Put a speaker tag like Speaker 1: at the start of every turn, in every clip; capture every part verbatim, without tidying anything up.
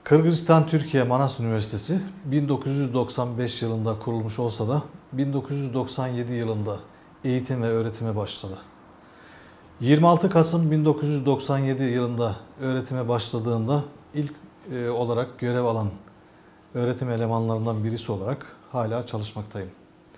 Speaker 1: Kırgızistan-Türkiye Manas Üniversitesi bin dokuz yüz doksan beş yılında kurulmuş olsa da bin dokuz yüz doksan yedi yılında eğitim ve öğretime başladı. yirmi altı Kasım bin dokuz yüz doksan yedi yılında öğretime başladığında ilk e, olarak görev alan öğretim elemanlarından birisi olarak hala çalışmaktayım.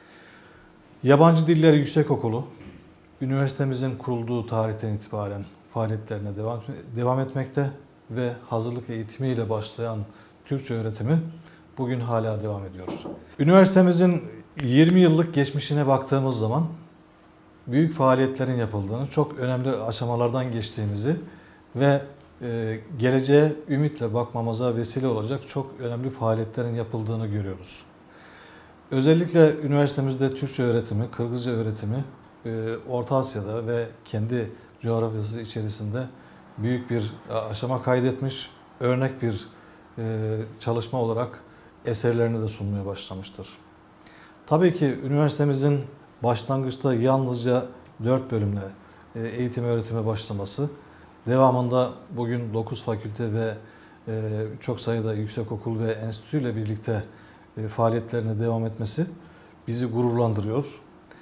Speaker 1: Yabancı Diller Yüksekokulu, üniversitemizin kurulduğu tarihten itibaren faaliyetlerine devam, devam etmekte ve hazırlık eğitimiyle başlayan Türkçe öğretimi bugün hala devam ediyor. Üniversitemizin yirmi yıllık geçmişine baktığımız zaman büyük faaliyetlerin yapıldığını, çok önemli aşamalardan geçtiğimizi ve e, geleceğe ümitle bakmamıza vesile olacak çok önemli faaliyetlerin yapıldığını görüyoruz. Özellikle üniversitemizde Türkçe öğretimi, Kırgızca öğretimi e, Orta Asya'da ve kendi coğrafyası içerisinde büyük bir aşama kaydetmiş, örnek bir e, çalışma olarak eserlerini de sunmaya başlamıştır. Tabii ki üniversitemizin başlangıçta yalnızca dört bölümle e, eğitim öğretime başlaması, devamında bugün dokuz fakülte ve e, çok sayıda yüksekokul ve enstitüyle birlikte e, faaliyetlerine devam etmesi bizi gururlandırıyor.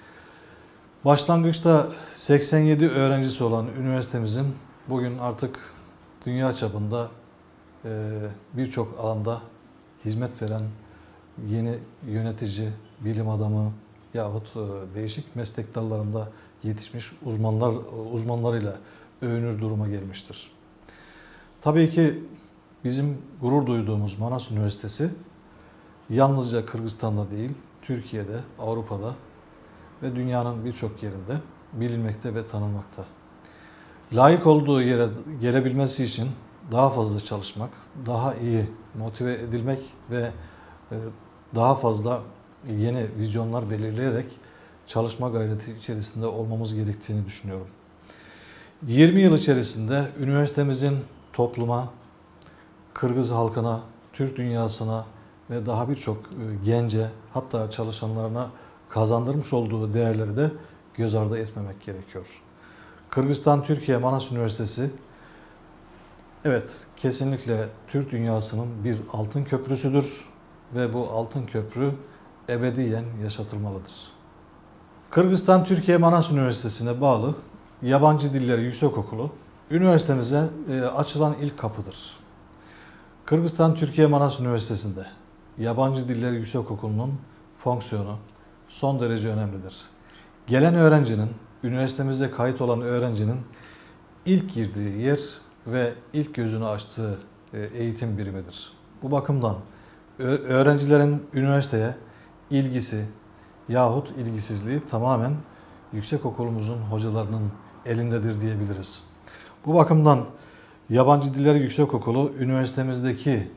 Speaker 1: Başlangıçta seksen yedi öğrencisi olan üniversitemizin bugün artık dünya çapında birçok alanda hizmet veren yeni yönetici, bilim adamı yahut değişik meslek dallarında yetişmiş uzmanlar uzmanlarıyla övünür duruma gelmiştir. Tabii ki bizim gurur duyduğumuz Manas Üniversitesi yalnızca Kırgızistan'da değil, Türkiye'de, Avrupa'da ve dünyanın birçok yerinde bilinmekte ve tanınmakta. Layık olduğu yere gelebilmesi için daha fazla çalışmak, daha iyi motive edilmek ve daha fazla yeni vizyonlar belirleyerek çalışma gayreti içerisinde olmamız gerektiğini düşünüyorum. yirmi yıl içerisinde üniversitemizin topluma, Kırgız halkına, Türk dünyasına ve daha birçok gence, hatta çalışanlarına kazandırmış olduğu değerleri de göz ardı etmemek gerekiyor. Kırgızistan-Türkiye Manas Üniversitesi, evet, kesinlikle Türk dünyasının bir altın köprüsüdür ve bu altın köprü ebediyen yaşatılmalıdır. Kırgızistan-Türkiye Manas Üniversitesi'ne bağlı Yabancı Diller Yüksekokulu, üniversitemize açılan ilk kapıdır. Kırgızistan-Türkiye Manas Üniversitesi'nde Yabancı Diller Yüksekokulu'nun fonksiyonu son derece önemlidir. Gelen öğrencinin, üniversitemizde kayıt olan öğrencinin ilk girdiği yer ve ilk gözünü açtığı eğitim birimidir. Bu bakımdan öğrencilerin üniversiteye ilgisi yahut ilgisizliği tamamen yüksekokulumuzun hocalarının elindedir diyebiliriz. Bu bakımdan Yabancı Diller Yüksekokulu üniversitemizdeki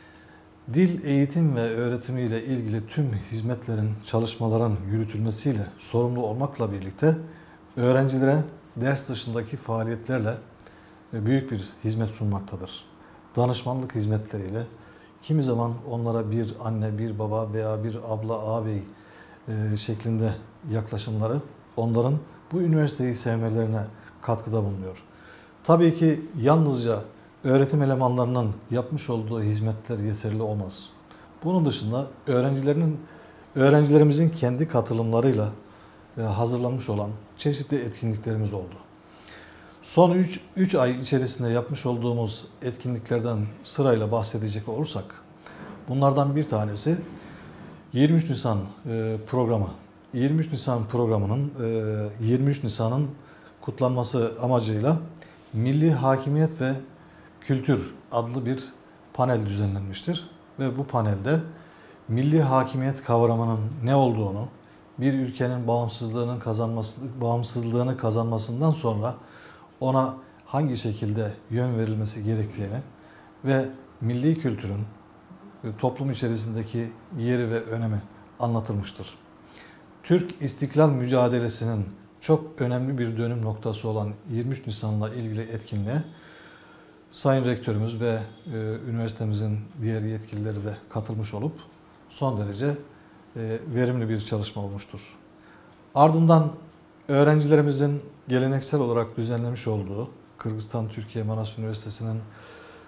Speaker 1: dil eğitim ve öğretimiyle ilgili tüm hizmetlerin, çalışmaların yürütülmesiyle sorumlu olmakla birlikte öğrencilere ders dışındaki faaliyetlerle büyük bir hizmet sunmaktadır. Danışmanlık hizmetleriyle kimi zaman onlara bir anne, bir baba veya bir abla, ağabey şeklinde yaklaşımları onların bu üniversiteyi sevmelerine katkıda bulunuyor. Tabii ki yalnızca öğretim elemanlarının yapmış olduğu hizmetler yeterli olmaz. Bunun dışında öğrencilerin, öğrencilerimizin kendi katılımlarıyla hazırlanmış olan çeşitli etkinliklerimiz oldu. Son üç ay içerisinde yapmış olduğumuz etkinliklerden sırayla bahsedecek olursak, bunlardan bir tanesi yirmi üç Nisan programı. yirmi üç Nisan programının yirmi üç Nisan'ın kutlanması amacıyla Milli Hakimiyet ve Kültür adlı bir panel düzenlenmiştir. Ve bu panelde milli hakimiyet kavramının ne olduğunu, bir ülkenin bağımsızlığının kazanması, bağımsızlığını kazanmasından sonra ona hangi şekilde yön verilmesi gerektiğini ve milli kültürün toplum içerisindeki yeri ve önemi anlatılmıştır. Türk İstiklal Mücadelesi'nin çok önemli bir dönüm noktası olan yirmi üç Nisan'la ilgili etkinliğe Sayın Rektörümüz ve e, üniversitemizin diğer yetkilileri de katılmış olup son derece e, verimli bir çalışma olmuştur. Ardından öğrencilerimizin geleneksel olarak düzenlemiş olduğu Kırgızistan-Türkiye Manas Üniversitesi'nin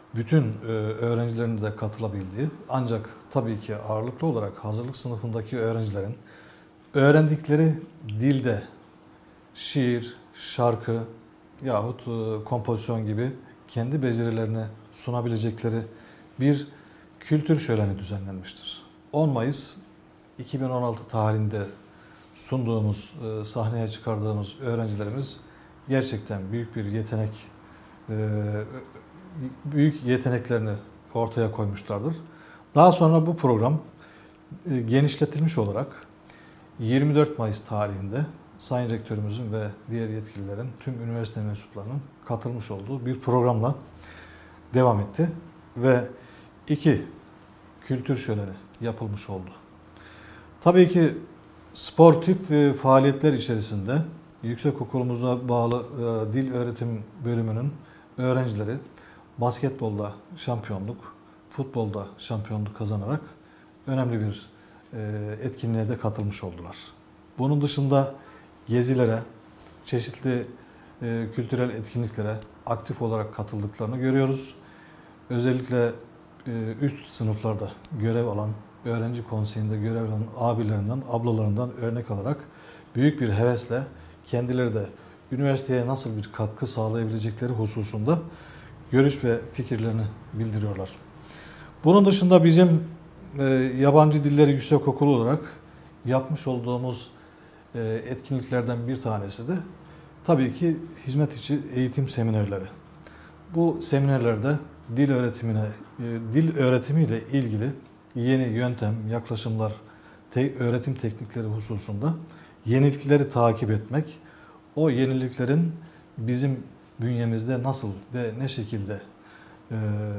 Speaker 1: bütün e, öğrencilerin de katılabildiği, ancak tabii ki ağırlıklı olarak hazırlık sınıfındaki öğrencilerin öğrendikleri dilde şiir, şarkı yahut e, kompozisyon gibi kendi becerilerini sunabilecekleri bir kültür şöleni düzenlenmiştir. on Mayıs iki bin on altı tarihinde sunduğumuz, e, sahneye çıkardığımız öğrencilerimiz gerçekten büyük bir yetenek, e, büyük yeteneklerini ortaya koymuşlardır. Daha sonra bu program e, genişletilmiş olarak yirmi dört Mayıs tarihinde Sayın Rektörümüzün ve diğer yetkililerin, tüm üniversite mensuplarının katılmış olduğu bir programla devam etti ve iki kültür şöleni yapılmış oldu. Tabii ki sportif e, faaliyetler içerisinde yüksekokulumuza bağlı e, dil öğretim bölümünün öğrencileri basketbolda şampiyonluk, futbolda şampiyonluk kazanarak önemli bir e, etkinliğe de katılmış oldular. Bunun dışında gezilere, çeşitli e, kültürel etkinliklere aktif olarak katıldıklarını görüyoruz. Özellikle e, üst sınıflarda görev alan, öğrenci konseyinde görev alan abilerinden, ablalarından örnek alarak büyük bir hevesle kendileri de üniversiteye nasıl bir katkı sağlayabilecekleri hususunda görüş ve fikirlerini bildiriyorlar. Bunun dışında bizim e, Yabancı Dilleri Yüksekokulu olarak yapmış olduğumuz e, etkinliklerden bir tanesi de tabii ki hizmet içi eğitim seminerleri. Bu seminerlerde dil öğretimine, e, dil öğretimiyle ilgili yeni yöntem, yaklaşımlar, te, öğretim teknikleri hususunda yenilikleri takip etmek, o yeniliklerin bizim bünyemizde nasıl ve ne şekilde e,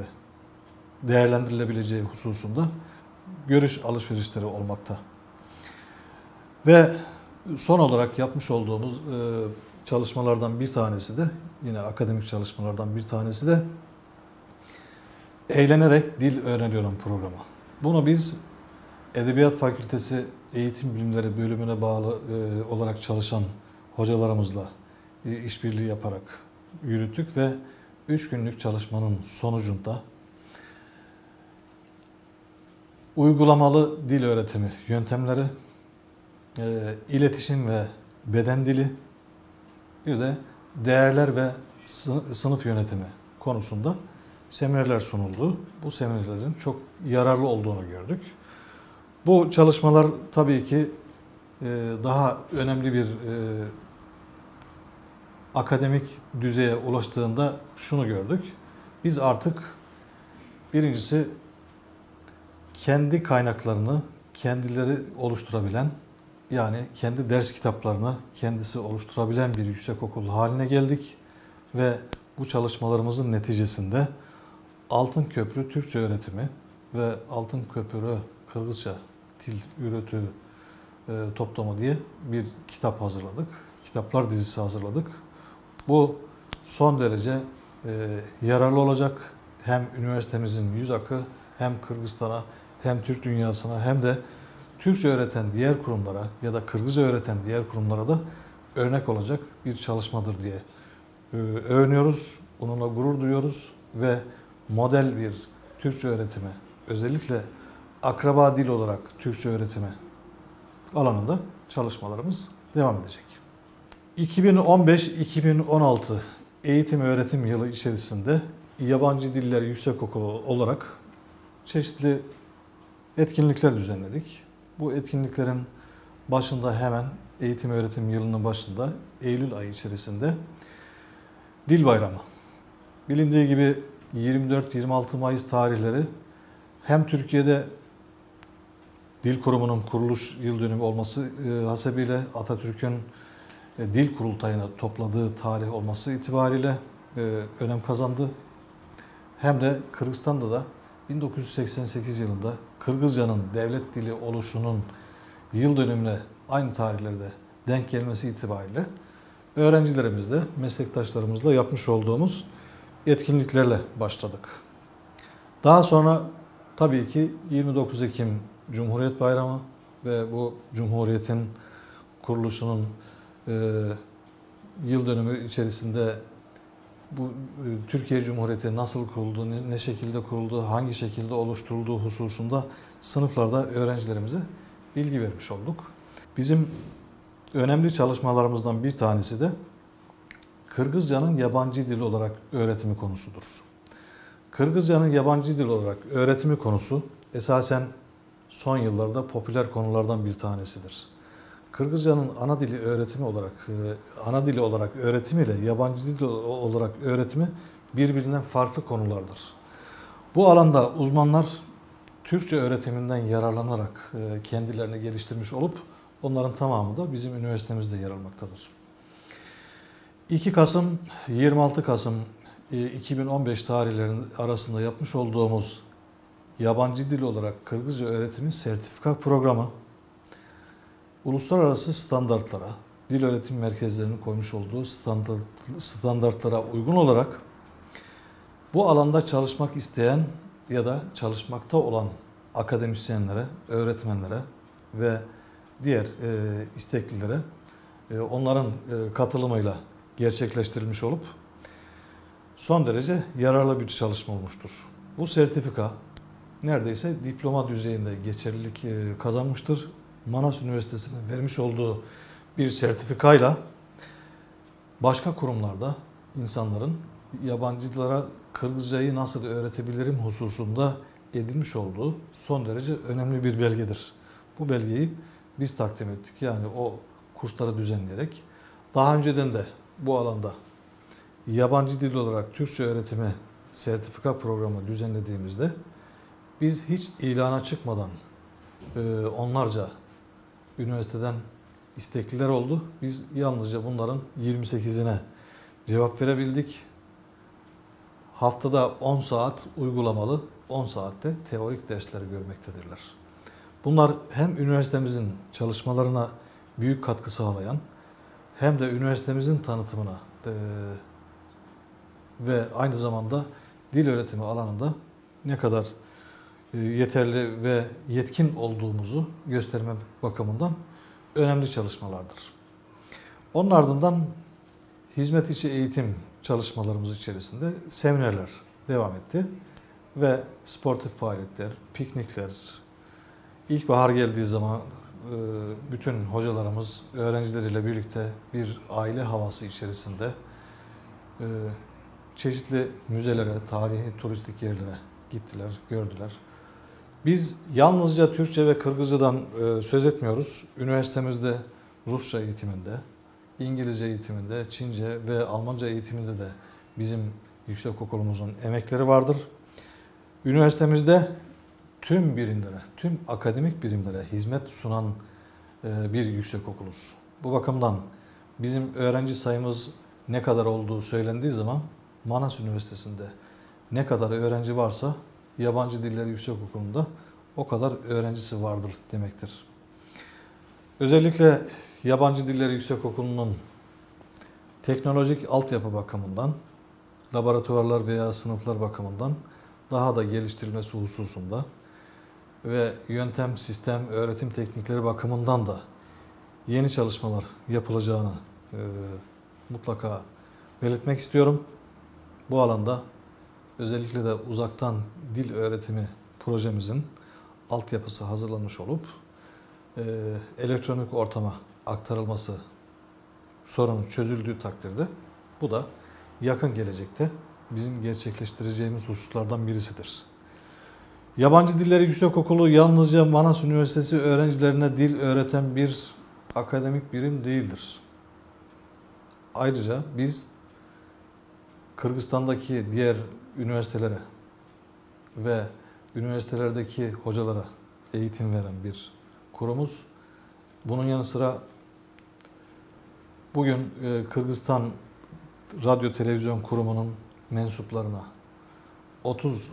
Speaker 1: değerlendirilebileceği hususunda görüş alışverişleri olmakta. Ve son olarak yapmış olduğumuz e, çalışmalardan bir tanesi de, yine akademik çalışmalardan bir tanesi de Eğlenerek Dil Öğreniyorum programı. Bunu biz Edebiyat Fakültesi Eğitim Bilimleri bölümüne bağlı e, olarak çalışan hocalarımızla e, işbirliği yaparak yürüttük ve üç günlük çalışmanın sonucunda uygulamalı dil öğretimi yöntemleri, e, iletişim ve beden dili, bir de değerler ve sınıf yönetimi konusunda seminerler sunuldu. Bu seminerlerin çok yararlı olduğunu gördük. Bu çalışmalar tabii ki daha önemli bir akademik düzeye ulaştığında şunu gördük. Biz artık birincisi kendi kaynaklarını kendileri oluşturabilen, yani kendi ders kitaplarını kendisi oluşturabilen bir yüksekokul haline geldik ve bu çalışmalarımızın neticesinde Altın Köprü Türkçe Öğretimi ve Altın Köprü Kırgızca Dil Üretü e, Toplamı diye bir kitap hazırladık. Kitaplar dizisi hazırladık. Bu son derece e, yararlı olacak. Hem üniversitemizin yüz akı, hem Kırgızistan'a, hem Türk dünyasına, hem de Türkçe öğreten diğer kurumlara ya da Kırgızca öğreten diğer kurumlara da örnek olacak bir çalışmadır diye e, övünüyoruz. Onunla gurur duyuyoruz ve model bir Türkçe öğretimi, özellikle akraba dil olarak Türkçe öğretimi alanında çalışmalarımız devam edecek. iki bin on beş iki bin on altı eğitim öğretim yılı içerisinde Yabancı Diller Yüksekokulu olarak çeşitli etkinlikler düzenledik. Bu etkinliklerin başında hemen eğitim öğretim yılının başında Eylül ayı içerisinde Dil Bayramı. Bilindiği gibi yirmi dört yirmi altı Mayıs tarihleri hem Türkiye'de Dil Kurumu'nun kuruluş yıl dönümü olması hasebiyle Atatürk'ün Dil Kurultayı'na topladığı tarih olması itibariyle önem kazandı. Hem de Kırgızistan'da da bin dokuz yüz seksen sekiz yılında Kırgızcanın devlet dili oluşunun yıl dönümüne aynı tarihlerde denk gelmesi itibariyle öğrencilerimizle, meslektaşlarımızla yapmış olduğumuz etkinliklerle başladık. Daha sonra tabii ki yirmi dokuz Ekim Cumhuriyet Bayramı ve bu Cumhuriyet'in kuruluşunun e, yıl dönümü içerisinde bu Türkiye Cumhuriyeti nasıl kuruldu, ne, ne şekilde kuruldu, hangi şekilde oluşturulduğu hususunda sınıflarda öğrencilerimize bilgi vermiş olduk. Bizim önemli çalışmalarımızdan bir tanesi de Kırgızcanın yabancı dil olarak öğretimi konusudur. Kırgızcanın yabancı dil olarak öğretimi konusu esasen son yıllarda popüler konulardan bir tanesidir. Kırgızcanın ana dili öğretimi olarak ana dili olarak öğretimi ile yabancı dil olarak öğretimi birbirinden farklı konulardır. Bu alanda uzmanlar Türkçe öğretiminden yararlanarak kendilerini geliştirmiş olup onların tamamı da bizim üniversitemizde yer almaktadır. iki Kasım yirmi altı Kasım iki bin on beş tarihlerinin arasında yapmış olduğumuz yabancı dil olarak Kırgızca öğretimi sertifika programı uluslararası standartlara, dil öğretim merkezlerinin koymuş olduğu standart, standartlara uygun olarak bu alanda çalışmak isteyen ya da çalışmakta olan akademisyenlere, öğretmenlere ve diğer e, isteklilere e, onların e, katılımıyla gerçekleştirilmiş olup son derece yararlı bir çalışma olmuştur. Bu sertifika neredeyse diploma düzeyinde geçerlilik e, kazanmıştır. Manas Üniversitesi'nin vermiş olduğu bir sertifikayla başka kurumlarda insanların yabancılara Kırgızcayı nasıl öğretebilirim hususunda edinmiş olduğu son derece önemli bir belgedir. Bu belgeyi biz takdim ettik. Yani o kursları düzenleyerek daha önceden de bu alanda yabancı dil olarak Türkçe öğretimi sertifika programı düzenlediğimizde biz hiç ilana çıkmadan onlarca üniversiteden istekliler oldu. Biz yalnızca bunların yirmi sekizine cevap verebildik. Haftada on saat uygulamalı, on saatte teorik dersleri görmektedirler. Bunlar hem üniversitemizin çalışmalarına büyük katkı sağlayan hem de üniversitemizin tanıtımına e, ve aynı zamanda dil öğretimi alanında ne kadar e, yeterli ve yetkin olduğumuzu gösterme bakımından önemli çalışmalardır. Onun ardından hizmet içi eğitim çalışmalarımız içerisinde seminerler devam etti ve sportif faaliyetler, piknikler, ilkbahar geldiği zaman bütün hocalarımız öğrencileriyle birlikte bir aile havası içerisinde çeşitli müzelere, tarihi, turistik yerlere gittiler, gördüler. Biz yalnızca Türkçe ve Kırgızcadan söz etmiyoruz. Üniversitemizde Rusça eğitiminde, İngilizce eğitiminde, Çince ve Almanca eğitiminde de bizim yüksekokulumuzun emekleri vardır. Üniversitemizde tüm birimlere, tüm akademik birimlere hizmet sunan bir yüksekokuluz. Bu bakımdan bizim öğrenci sayımız ne kadar olduğu söylendiği zaman Manas Üniversitesi'nde ne kadar öğrenci varsa yabancı dilleri yüksekokulu'nda o kadar öğrencisi vardır demektir. Özellikle yabancı dilleri yüksekokulu'nun teknolojik altyapı bakımından, laboratuvarlar veya sınıflar bakımından daha da geliştirilmesi hususunda ve yöntem, sistem, öğretim teknikleri bakımından da yeni çalışmalar yapılacağını e, mutlaka belirtmek istiyorum. Bu alanda özellikle de uzaktan dil öğretimi projemizin altyapısı hazırlanmış olup e, elektronik ortama aktarılması sorunu çözüldüğü takdirde bu da yakın gelecekte bizim gerçekleştireceğimiz hususlardan birisidir. Yabancı Dilleri Yüksekokulu yalnızca Manas Üniversitesi öğrencilerine dil öğreten bir akademik birim değildir. Ayrıca biz Kırgızistan'daki diğer üniversitelere ve üniversitelerdeki hocalara eğitim veren bir kurumuz. Bunun yanı sıra bugün Kırgızistan Radyo Televizyon Kurumu'nun mensuplarına otuz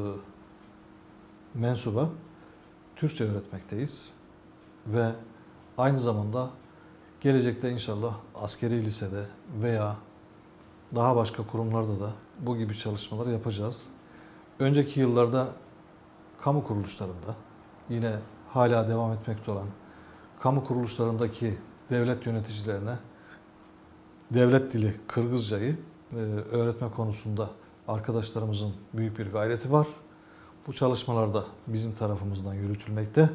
Speaker 1: mensuba Türkçe öğretmekteyiz ve aynı zamanda gelecekte inşallah askeri lisede veya daha başka kurumlarda da bu gibi çalışmalar yapacağız. Önceki yıllarda kamu kuruluşlarında yine hala devam etmekte olan kamu kuruluşlarındaki devlet yöneticilerine devlet dili Kırgızcayı e, öğretme konusunda arkadaşlarımızın büyük bir gayreti var. Bu çalışmalar da bizim tarafımızdan yürütülmekte.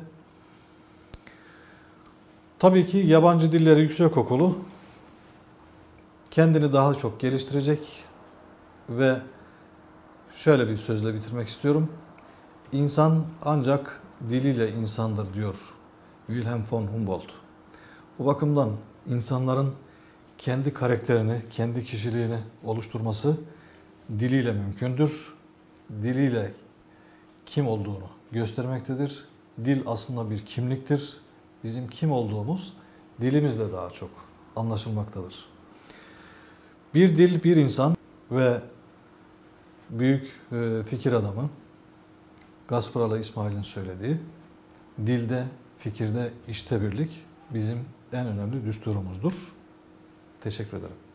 Speaker 1: Tabii ki Yabancı Dilleri Yüksekokulu kendini daha çok geliştirecek ve şöyle bir sözle bitirmek istiyorum. İnsan ancak diliyle insandır diyor Wilhelm von Humboldt. Bu bakımdan insanların kendi karakterini, kendi kişiliğini oluşturması diliyle mümkündür. Diliyle kim olduğunu göstermektedir. Dil aslında bir kimliktir. Bizim kim olduğumuz dilimizle daha çok anlaşılmaktadır. Bir dil, bir insan ve büyük fikir adamı Gasparalı İsmail'in söylediği dilde, fikirde, işte birlik bizim en önemli düsturumuzdur. Teşekkür ederim.